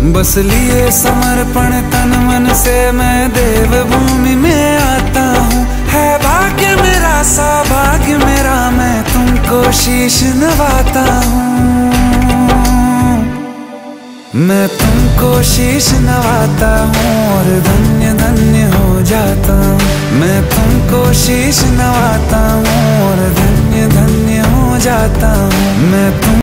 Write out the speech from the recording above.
बस लिए समर्पण तन मन से मैं देवभूमि में आता हूँ। है भाग्य मेरा सौभाग्य मेरा, मैं तुमको शीश नवाता हूँ। मैं तुमको शीश नवाता हूँ और धन्य धन्य हो जाता हूँ। मैं तुमको शीश नवाता हूँ और धन्य धन्य हो जाता हूँ। मैं तुम